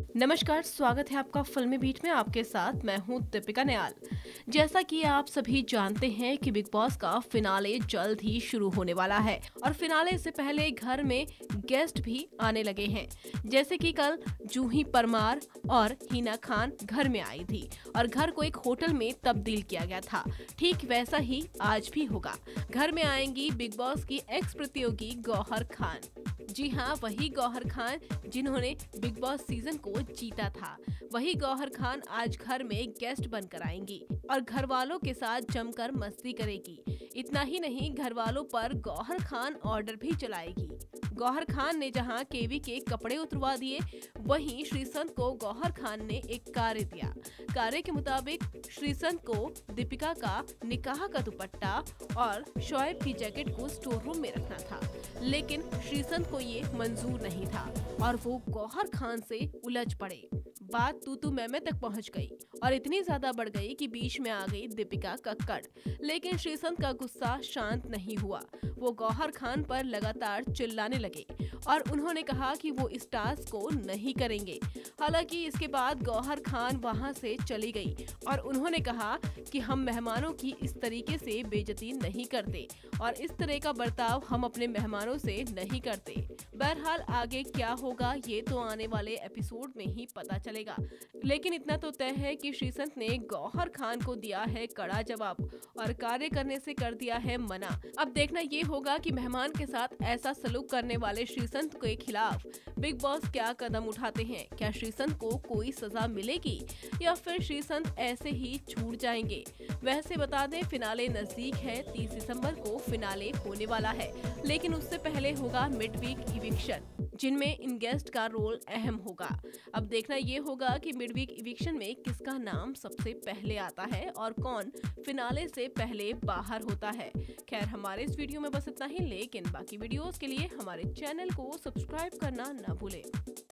नमस्कार, स्वागत है आपका फिल्मी बीट में। आपके साथ मैं हूं दीपिका नियाल। जैसा कि आप सभी जानते हैं कि बिग बॉस का फिनाले जल्द ही शुरू होने वाला है और फिनाले से पहले घर में गेस्ट भी आने लगे हैं। जैसे कि कल जूही परमार और हिना खान घर में आई थी और घर को एक होटल में तब्दील किया गया था। ठीक वैसा ही आज भी होगा। घर में आएंगी बिग बॉस की एक्स प्रतियोगी गौहर खान। जी हाँ, वही गौहर खान जिन्होंने बिग बॉस सीजन को जीता था। वही गौहर खान आज घर में गेस्ट बनकर आएंगी और घर वालों के साथ जमकर मस्ती करेगी। इतना ही नहीं, घर वालों पर गौहर खान ऑर्डर भी चलाएगी। गौहर खान ने जहां केवी के कपड़े उतरवा दिए, वहीं श्रीसंत को गौहर खान ने एक कार्य दिया। कार्य के मुताबिक श्रीसंत को दीपिका का निकाह का दुपट्टा और शोएब की जैकेट को स्टोर रूम में रखना था, लेकिन श्रीसंत को ये मंजूर नहीं था और वो गौहर खान से उलझ पड़े। बात तू मैं तक पहुंच गई और इतनी ज्यादा बढ़ गई कि बीच में आ गई दीपिका कक्कड़। लेकिन श्रीसंत का गुस्सा शांत नहीं हुआ। वो गौहर खान पर लगातार चिल्लाने लगे और उन्होंने कहा कि वो इस टास्क को नहीं करेंगे। हालांकि इसके बाद गौहर खान वहां से चली गई और उन्होंने कहा कि हम मेहमानों की इस तरीके से बेइज्जती नहीं करते और इस तरह का बर्ताव हम अपने मेहमानों से नहीं करते। बहरहाल आगे क्या होगा ये तो आने वाले एपिसोड में ही पता चलेगा। लेकिन इतना तो तय है कि श्रीसंत ने गौहर खान को दिया है कड़ा जवाब और कार्य करने से कर दिया है मना। अब देखना ये होगा कि मेहमान के साथ ऐसा सलूक करने वाले श्रीसंत के खिलाफ बिग बॉस क्या कदम उठाते हैं। क्या श्रीसंत को कोई सजा मिलेगी या फिर श्रीसंत ऐसे ही छूट जाएंगे। वैसे बता दें, फिनाले नजदीक है। 30 दिसंबर को फिनाले होने वाला है, लेकिन उससे पहले होगा मिड वीक इविक्शन, जिनमें इन गेस्ट का रोल अहम होगा। अब देखना ये होगा कि मिड वीक इविक्शन में किसका नाम सबसे पहले आता है और कौन फिनाले से पहले बाहर होता है। खैर, हमारे इस वीडियो में बस इतना ही, लेकिन बाकी वीडियोस के लिए हमारे चैनल को सब्सक्राइब करना न भूलें।